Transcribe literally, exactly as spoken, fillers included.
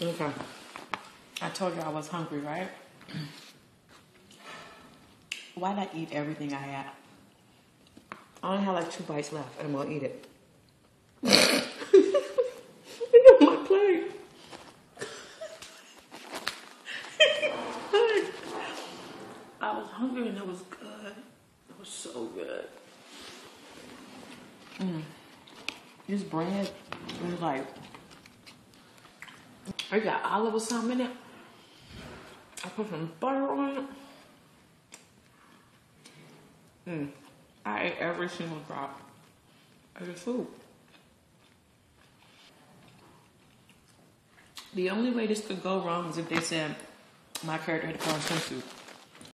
Okay. I told you I was hungry, right? Why'd I eat everything I had? I only have like two bites left, and I'm gonna eat it. Look at my plate. I was hungry and it was good. It was so good. Mm. This bread is like, I got olive or something in it. I put some butter on it. Mm. I ate every single drop of the food. The only way this could go wrong is if they said my character had to put on a swimsuit.